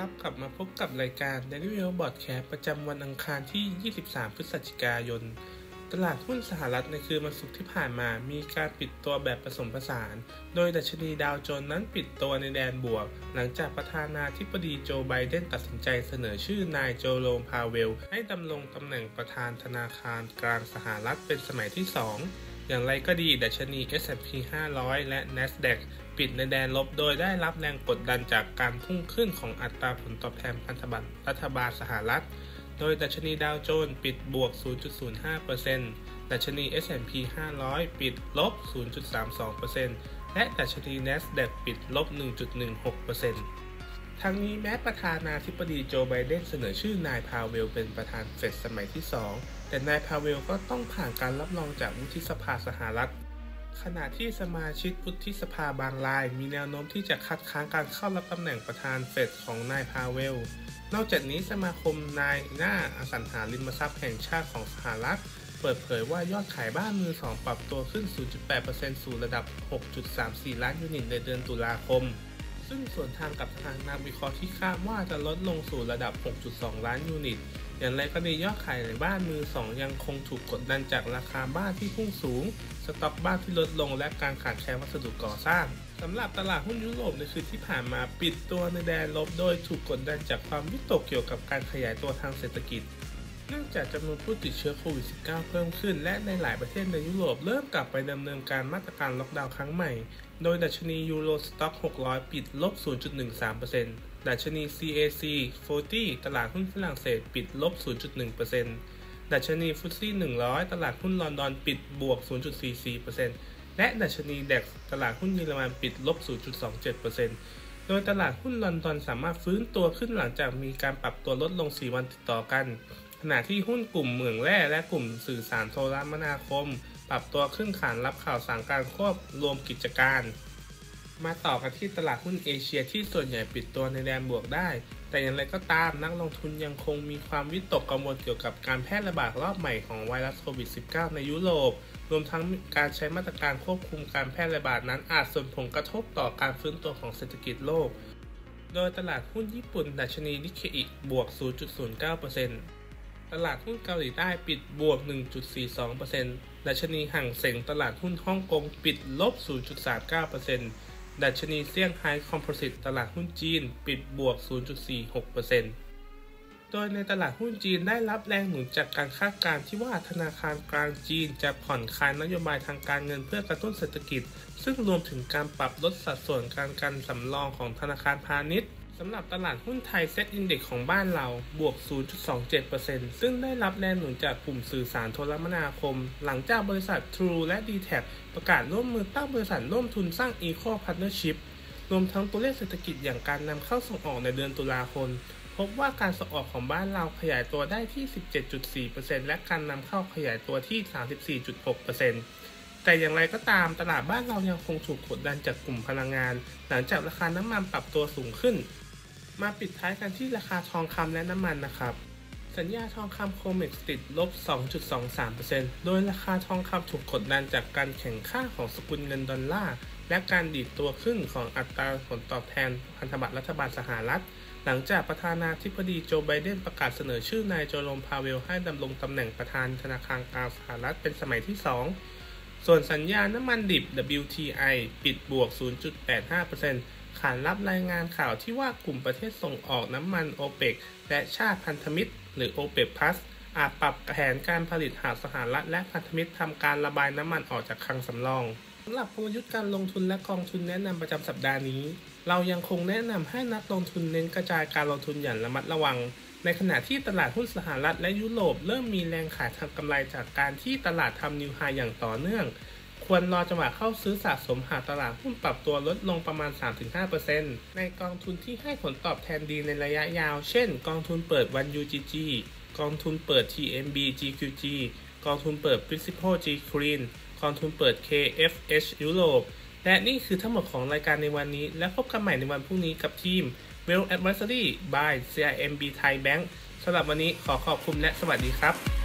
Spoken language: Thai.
ครับกลับมาพบกับรายการ Daily Whale Podcast ประจำวันอังคารที่ 23 พฤศจิกายน ตลาดหุ้นสหรัฐในคืนวันศุกร์ที่ผ่านมามีการปิดตัวแบบผสมผสาน โดยดัชนีดาวโจนส์นั้นปิดตัวในแดนบวก หลังจากประธานาธิบดีโจไบเดนตัดสินใจเสนอชื่อนายโจโรม พาเวลให้ดำรงตำแหน่งประธานธนาคารกลางสหรัฐเป็นสมัยที่ 2 อย่างไรก็ดีดัชนี S&P 500 และ NASDAQ ปิดในแดนลบโดยได้รับแรงกดดันจากการพุ่งขึ้นของอัตราผลตอบแทนพันธบัตรรัฐบาลสหรัฐโดยดัชนีดาวโจนส์ปิดบวก 0.05% ดัชนี S&P 500 ปิดลบ 0.32% และดัชนี NASDAQ ปิดลบ 1.16%ทั้งนี้แม้ประธานาธิบดีโจไบเดนเสนอชื่อนายพาเวลเป็นประธานเฟดสมัยที่ 2 แต่นายพาเวลก็ต้องผ่านการรับรองจากวุฒิสภาสหรัฐขณะที่สมาชิกวุฒิสภาบางรายมีแนวโน้มที่จะคัดค้านการเข้ารับตำแหน่งประธานเฟดของนายพาเวลนอกจากนี้สมาคมนายหน้าอสังหาริมทรัพย์แห่งชาติของสหรัฐเปิดเผยว่ายอดขายบ้านมือสองปรับตัวขึ้น 0.8% สู่ระดับ 6.34 ล้านยูนิตในเดือนตุลาคมซึ่งส่วนทางกับทางนักวิเคราะห์ที่คาดว่าจะลดลงสู่ระดับ 6.2 ล้านยูนิตอย่างไรก็ดียอดขายในบ้านมือสองยังคงถูกกดดันจากราคาบ้านที่พุ่งสูงสต็อกบ้านที่ลดลงและการขาดแคลนวัสดุก่อสร้างสำหรับตลาดหุ้นยุโรปในคืนที่ผ่านมาปิดตัวในแดนลบโดยถูกกดดันจากความวิตกเกี่ยวกับการขยายตัวทางเศรษฐกิจเนื่องจากจำนวนผู้ติดเชื้อโควิด -19 เพิ่มขึ้นและในหลายประเทศในยุโรปเริ่มกลับไปดำเนินการมาตรการล็อกดาวน์ครั้งใหม่โดยดัชนียูโรสต็อก600ปิดลบ 0.13% ดัชนี CAC 40 ตลาดหุ้นฝรั่งเศสปิดลบ 0.1% ดัชนีฟุตซี่100ตลาดหุ้นลอนดอนปิดบวก 0.44% และดัชนีแดกตลาดหุ้นเยอรมันปิดลบ 0.27% โดยตลาดหุ้นลอนดอนสามารถฟื้นตัวขึ้นหลังจากมีการปรับตัวลดลง 4 วันติดต่อกันขณะที่หุ้นกลุ่มเหมืองแร่และกลุ่มสื่อสารโทรคมนาคมปรับตัวขึ้นขานรับข่าวสารการควบรวมกิจการมาต่อกันที่ตลาดหุ้นเอเชียที่ส่วนใหญ่ปิดตัวในแดนบวกได้แต่อย่างไรก็ตามนักลงทุนยังคงมีความวิตกกังวลเกี่ยวกับการแพร่ระบาดรอบใหม่ของไวรัสโควิด -19 ในยุโรปรวมทั้งการใช้มาตรการควบคุมการแพร่ระบาดนั้นอาจส่งผลกระทบต่อการฟื้นตัวของเศรษฐกิจโลกโดยตลาดหุ้นญี่ปุ่นดัชนีนิเคอิบวก 0.09%ตลาดหุ้นเกาหลีใต้ปิดบวก 1.42% ดัชนีหั่งเส็งตลาดหุ้นฮ่องกงปิดลบ 0.39%ดัชนีเซี่ยงไฮ้คอมโพสิตตลาดหุ้นจีนปิดบวก 0.46% โดยในตลาดหุ้นจีนได้รับแรงหนุนจากการคาดการณ์ที่ว่าธนาคารกลางจีนจะผ่อนคลายนโยบายทางการเงินเพื่อกระตุ้นเศรษฐกิจซึ่งรวมถึงการปรับลดสัดส่วนการกันสำรองของธนาคารพาณิชย์สำหรับตลาดหุ้นไทยเซ็ตอินเด็กซ์ของบ้านเราบวก 0.27% ซึ่งได้รับแรงหนุนจากกลุ่มสื่อสารโทรคมนาคมหลังจากบริษัท True และ D-Tap ประกาศร่วมมือตั้งบริษัทร่วมทุนสร้าง Eco Partnership รวมทั้งตัวเลขเศรษฐกิจอย่างการนำเข้าส่งออกในเดือนตุลาคมพบว่าการส่งออกของบ้านเราขยายตัวได้ที่ 17.4% และการนำเข้าขยายตัวที่ 34.6%แต่อย่างไรก็ตามตลาดบ้านเรายังคงถูกกดดันจากกลุ่มพลังงานหลังจากราคาน้ำมันปรับตัวสูงขึ้นมาปิดท้ายกันที่ราคาทองคำและน้ำมันนะครับสัญญาทองคำโคเม็กซ์ติดลบ 2.23% โดยราคาทองคำถูกกดดันจากการแข่งข้าของสกุลเงินดอลลาร์และการดีดตัวขึ้นของอัตราผลตอบแทนพันธบัตรรัฐบาลสหรัฐหลังจากประธานาธิบดีโจไบเดนประกาศเสนอชื่อนายโจโรม พาเวลให้ดำรงตำแหน่งประธานธนาคารกลางสหรัฐเป็นสมัยที่ 2 ส่วนสัญญาน้ำมันดิบ WTI ปิดบวก 0.85%ขานรับรายงานข่าวที่ว่ากลุ่มประเทศส่งออกน้ำมันโอเปกและชาติพันธมิตรหรือโอเปกพลัสอาจปรับแผนการผลิตหากสหรัฐและพันธมิตรทำการระบายน้ำมันออกจากคลังสำรองสำหรับกลยุทธ์การลงทุนและกองทุนแนะนำประจำสัปดาห์นี้เรายังคงแนะนำให้นักลงทุนเน้นกระจายการลงทุนอย่างระมัดระวังในขณะที่ตลาดหุ้นสหรัฐและยุโรปเริ่มมีแรงขายทางกำไรจากการที่ตลาดทำนิวไฮอย่างต่อเนื่องควรรอจังหวะเข้าซื้อสะสมหากตลาดหุ้นปรับตัวลดลงประมาณ 3-5% ในกองทุนที่ให้ผลตอบแทนดีในระยะยาวเช่นกองทุนเปิด 1UGG กองทุนเปิด TMB GQG กองทุนเปิด Principal G Green กองทุนเปิด KFH ยุโรปและนี่คือทั้งหมดของรายการในวันนี้และพบกันใหม่ในวันพรุ่งนี้กับทีม Wealth Advisory by CIMB Thai Bank สำหรับวันนี้ขอขอบคุณและสวัสดีครับ